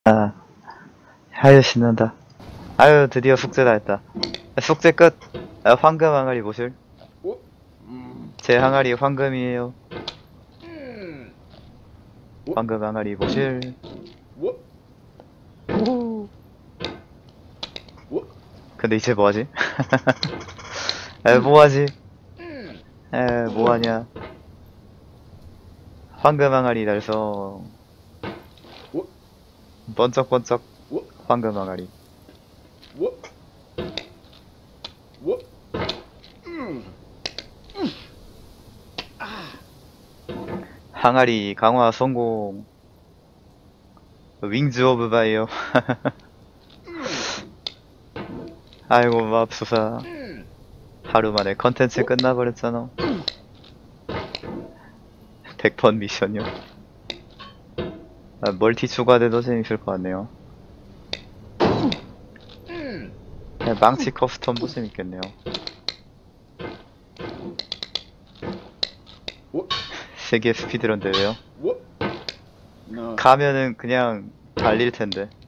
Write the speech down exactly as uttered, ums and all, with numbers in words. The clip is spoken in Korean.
아, 아유, 신난다. 아유, 드디어 숙제 다 했다. 숙제 끝. 아, 황금 항아리 보실? 어? 음. 제 항아리 황금이에요. 음. 어? 황금 항아리 보실? 뭐? 오. 뭐? 근데 이제 뭐하지? 에, 뭐하지? 음. 에, 뭐하냐? 황금 항아리 달성. 뭐? 번쩍번쩍 뭐? 황금 항아리. 뭐? 뭐? 음. 항아리 강화 성공. 윙즈 오브 바이오. 아이고, 맙소사. 음. 하루 만에 컨텐츠 끝나버렸잖아. 백 번 미션이요. 아, 멀티 추가돼도 재밌을 것 같네요. 음. 네, 망치 커스텀도 재밌겠네요. 뭐? 세계 스피드런 대회요? 뭐? 나 가면은 그냥 달릴 텐데.